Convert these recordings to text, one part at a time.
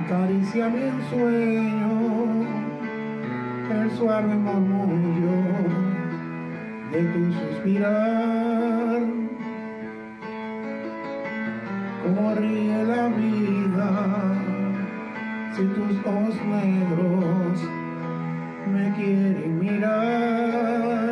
Acaricia mi sueño, el suave murmullo de tu suspirar. Cómo ríe la vida si tus ojos negros me quieren mirar.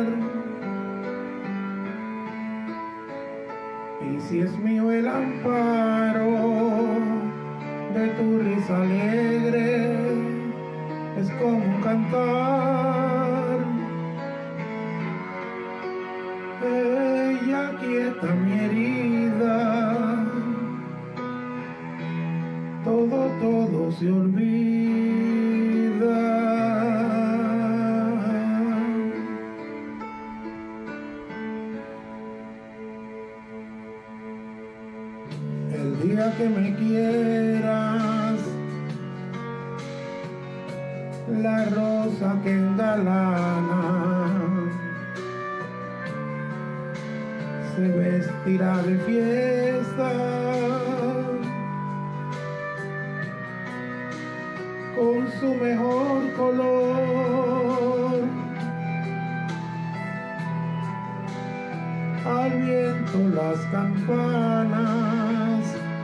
Y si es mío el amparo de tu risa alegre, es como cantar. Ella quieta mi herida, todo se olvida. El día que me quieras, la rosa que engalana se vestirá de fiesta con su mejor color. Al viento las campanas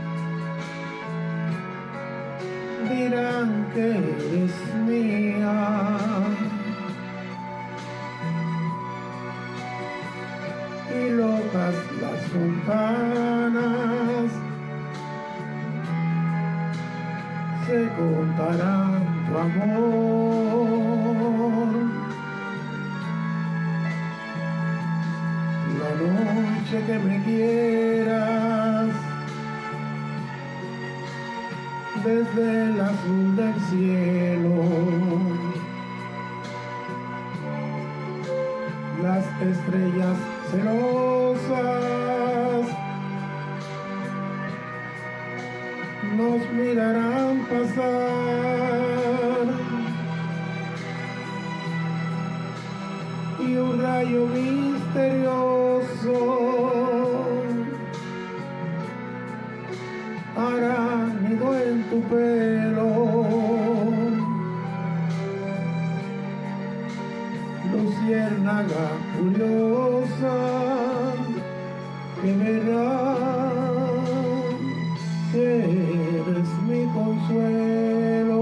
dirán que eres mía, y locas las fontanas se contarán tu amor. La noche que me quieras, desde el azul del cielo, las estrellas celosas nos mirarán pasar, y un rayo misterioso hará nido en tu pelo. Luciérnaga curiosa que verá que eres mi consuelo.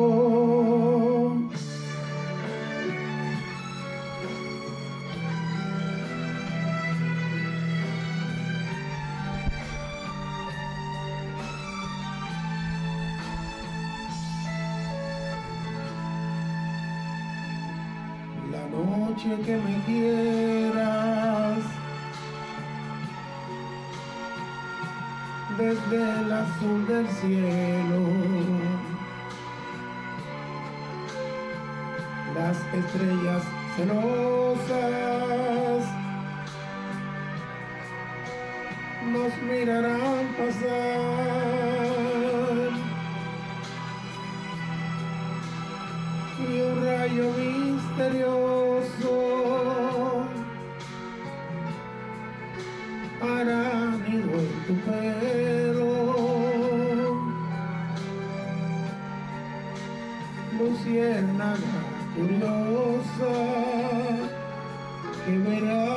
La noche que me quieras, desde el azul del cielo, las estrellas celosas nos mirarán pasar, y un rayo misterioso hará nido en tu pelo. Luciérnaga curiosa que verá